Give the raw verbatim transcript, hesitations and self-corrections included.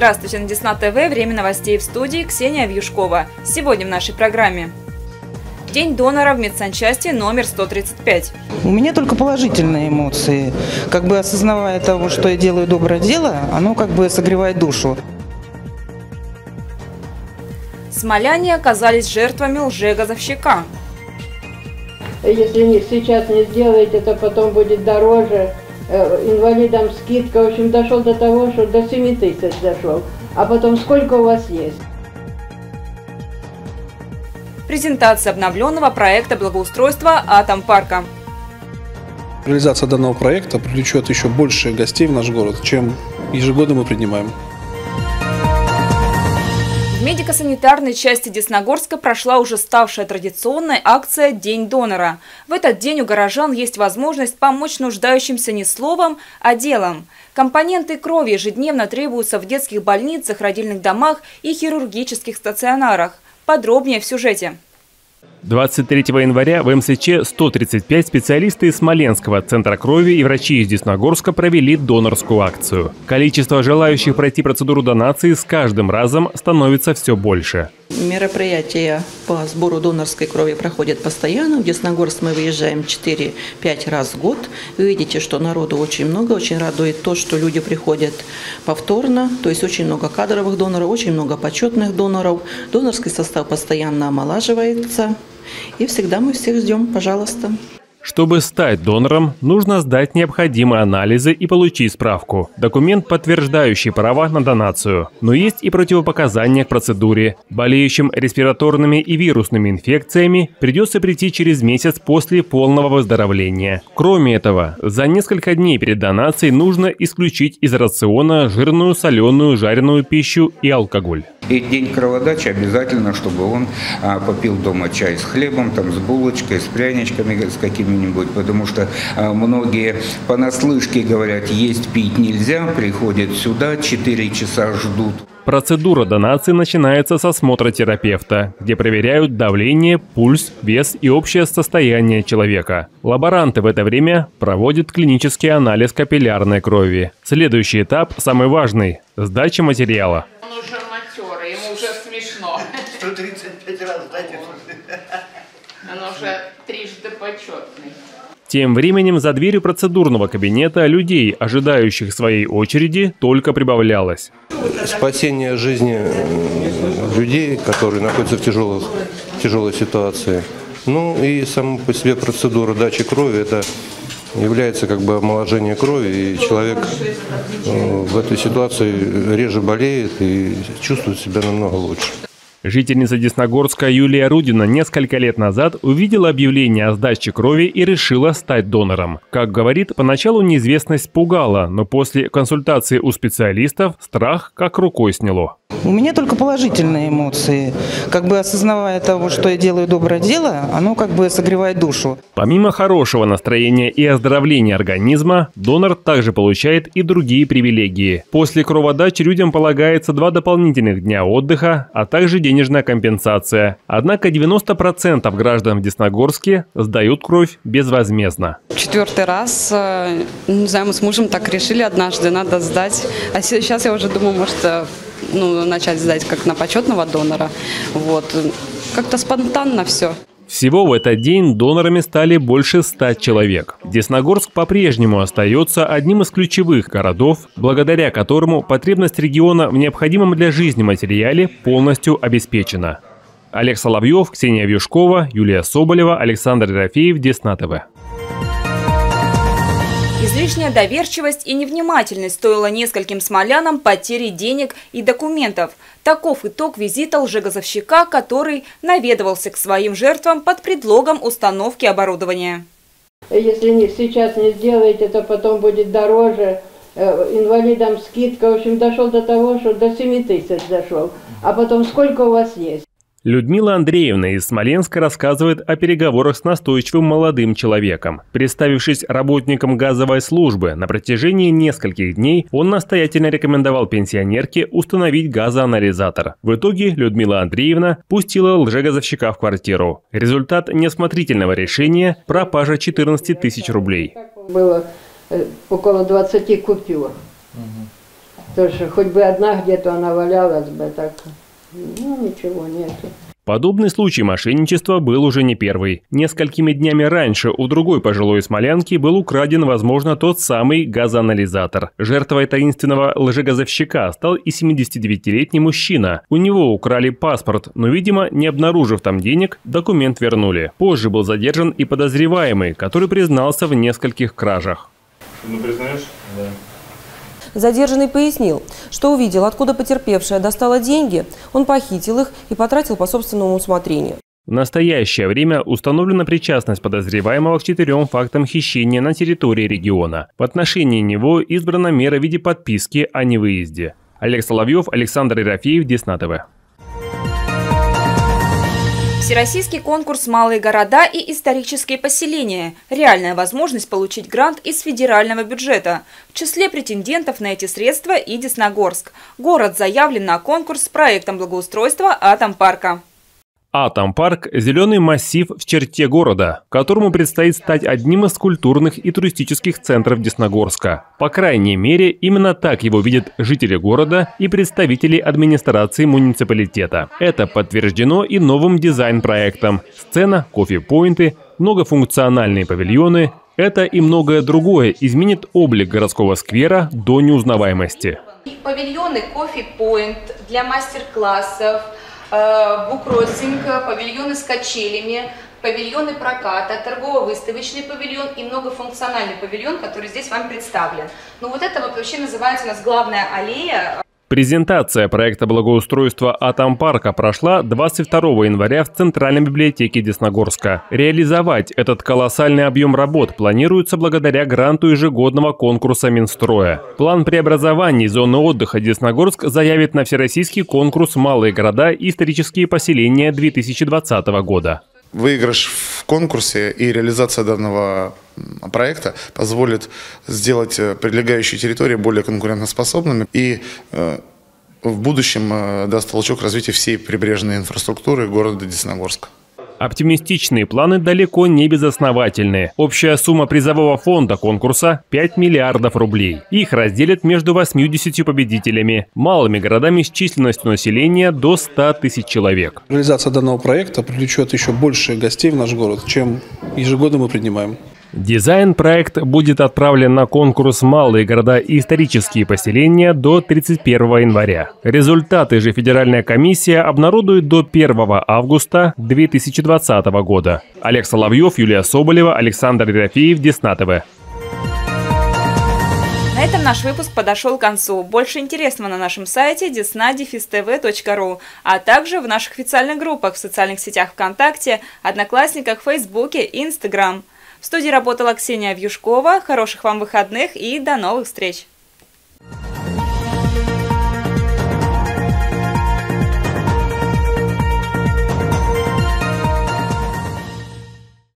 Здравствуйте, на Десна ТВ. Время новостей в студии. Ксения Вьюшкова. Сегодня в нашей программе. День донора в медсанчасти номер сто тридцать пять. У меня только положительные эмоции. Как бы осознавая того, что я делаю доброе дело, оно как бы согревает душу. Смоляне оказались жертвами лжегазовщика. Если не, сейчас не сделаете, то потом будет дороже. Инвалидам скидка, в общем, дошел до того, что до семи тысяч дошел. А потом сколько у вас есть? Презентация обновленного проекта благоустройства Атомпарка. Реализация данного проекта привлечет еще больше гостей в наш город, чем ежегодно мы принимаем. В медико-санитарной части Десногорска прошла уже ставшая традиционной акция «День донора». В этот день у горожан есть возможность помочь нуждающимся не словом, а делом. Компоненты крови ежедневно требуются в детских больницах, родильных домах и хирургических стационарах. Подробнее в сюжете. двадцать третьего января в эм эс че сто тридцать пять специалисты из Смоленского центра крови и врачи из Десногорска провели донорскую акцию. Количество желающих пройти процедуру донации с каждым разом становится все больше. Мероприятия по сбору донорской крови проходят постоянно. В Десногорск мы выезжаем четыре-пять раз в год. Вы видите, что народу очень много. Очень радует то, что люди приходят повторно. То есть очень много кадровых доноров, очень много почетных доноров. Донорский состав постоянно омолаживается. И всегда мы всех ждем, пожалуйста. Чтобы стать донором, нужно сдать необходимые анализы и получить справку. Документ, подтверждающий права на донацию. Но есть и противопоказания к процедуре. Болеющим респираторными и вирусными инфекциями придется прийти через месяц после полного выздоровления. Кроме этого, за несколько дней перед донацией нужно исключить из рациона жирную, соленую, жареную пищу и алкоголь. И день кроводачи обязательно, чтобы он а, попил дома чай с хлебом, там, с булочкой, с пряничками, с какими-нибудь, потому что а, многие понаслышке говорят, есть пить нельзя, приходят сюда, четыре часа ждут. Процедура донации начинается с осмотра терапевта, где проверяют давление, пульс, вес и общее состояние человека. Лаборанты в это время проводят клинический анализ капиллярной крови. Следующий этап, самый важный – сдача материала. Ему уже смешно. сто тридцать пять раз, дайте. Он уже трижды почетный. Тем временем за дверью процедурного кабинета людей, ожидающих своей очереди, только прибавлялось. Спасение жизни людей, которые находятся в тяжелой, тяжелой ситуации. Ну и сама по себе процедура дачи крови – это является как бы омоложение крови, и человек в этой ситуации реже болеет и чувствует себя намного лучше. Жительница Десногорска Юлия Рудина несколько лет назад увидела объявление о сдаче крови и решила стать донором. Как говорит, поначалу неизвестность пугала, но после консультации у специалистов страх как рукой сняло. У меня только положительные эмоции. Как бы осознавая того, что я делаю доброе дело, оно как бы согревает душу. Помимо хорошего настроения и оздоровления организма, донор также получает и другие привилегии. После кроводачи людям полагается два дополнительных дня отдыха, а также денежная компенсация. Однако девяносто процентов граждан в Десногорске сдают кровь безвозмездно. Четвертый раз, не знаю, мы с мужем так решили однажды, надо сдать. А сейчас я уже думаю, может, ну, начать сдать как на почетного донора. Вот. Как-то спонтанно все. Всего в этот день донорами стали больше ста человек. Десногорск по-прежнему остается одним из ключевых городов, благодаря которому потребность региона в необходимом для жизни материале полностью обеспечена. Олег Соловьев, Ксения Вьюшкова, Юлия Соболева, Александр Ерофеев, Десна ТВ. Излишняя доверчивость и невнимательность стоила нескольким смолянам потери денег и документов. Таков итог визита лжегазовщика, который наведывался к своим жертвам под предлогом установки оборудования. Если не, сейчас не сделаете, то потом будет дороже. Инвалидам скидка, в общем, дошел до того, что до семи тысяч дошел. А потом сколько у вас есть? Людмила Андреевна из Смоленска рассказывает о переговорах с настойчивым молодым человеком. Представившись работником газовой службы, на протяжении нескольких дней он настоятельно рекомендовал пенсионерке установить газоанализатор. В итоге Людмила Андреевна пустила лжегазовщика в квартиру. Результат неосмотрительного решения – пропажа четырнадцати тысяч рублей. Было около двадцати купюр. Тоже хоть бы одна где-то она валялась бы, так, ну ничего нету. Подобный случай мошенничества был уже не первый. Несколькими днями раньше у другой пожилой смолянки был украден, возможно, тот самый газоанализатор. Жертвой таинственного лжегазовщика стал и семидесятидевятилетний мужчина. У него украли паспорт, но, видимо, не обнаружив там денег, документ вернули. Позже был задержан и подозреваемый, который признался в нескольких кражах. Ну, признаешь? Да. Задержанный пояснил, что увидел, откуда потерпевшая достала деньги, он похитил их и потратил по собственному усмотрению. В настоящее время установлена причастность подозреваемого к четырем фактам хищения на территории региона. В отношении него избрана мера в виде подписки о невыезде. Олег Соловьев, Александр Ерофеев, Десна ТВ. Всероссийский конкурс «Малые города и исторические поселения». Реальная возможность получить грант из федерального бюджета. В числе претендентов на эти средства и Десногорск. Город заявлен на конкурс с проектом благоустройства Атомпарка. Атомпарк – зеленый массив в черте города, которому предстоит стать одним из культурных и туристических центров Десногорска. По крайней мере, именно так его видят жители города и представители администрации муниципалитета. Это подтверждено и новым дизайн-проектом. Сцена, кофе-поинты, многофункциональные павильоны – это и многое другое изменит облик городского сквера до неузнаваемости. Павильоны, кофе-поинт для мастер-классов, буккроссинг, павильоны с качелями, павильоны проката, торгово-выставочный павильон и многофункциональный павильон, который здесь вам представлен. Ну вот это вот вообще называется у нас главная аллея. Презентация проекта благоустройства Атомпарка прошла двадцать второго января в Центральной библиотеке Десногорска. Реализовать этот колоссальный объем работ планируется благодаря гранту ежегодного конкурса Минстроя. План преобразований зоны отдыха Десногорск заявит на всероссийский конкурс «Малые города и исторические поселения» две тысячи двадцатого года. Выигрыш в конкурсе и реализация данного проекта позволит сделать прилегающие территории более конкурентоспособными и э, в будущем э, даст толчок развитию всей прибрежной инфраструктуры города Десногорска. Оптимистичные планы далеко не безосновательные. Общая сумма призового фонда конкурса – пять миллиардов рублей. Их разделят между восьмью-десятью победителями, малыми городами с численностью населения до ста тысяч человек. Реализация данного проекта привлечет еще больше гостей в наш город, чем ежегодно мы принимаем. Дизайн-проект будет отправлен на конкурс «Малые города и исторические поселения» до тридцать первого января. Результаты же федеральная комиссия обнародует до первого августа две тысячи двадцатого года. Олег Соловьев, Юлия Соболева, Александр Ерофеев, Десна ТВ. На этом наш выпуск подошел к концу. Больше интересного на нашем сайте десна дефис тэ вэ точка ру, а также в наших официальных группах в социальных сетях ВКонтакте, Одноклассниках, Фейсбуке и Инстаграм. В студии работала Ксения Вьюшкова. Хороших вам выходных и до новых встреч!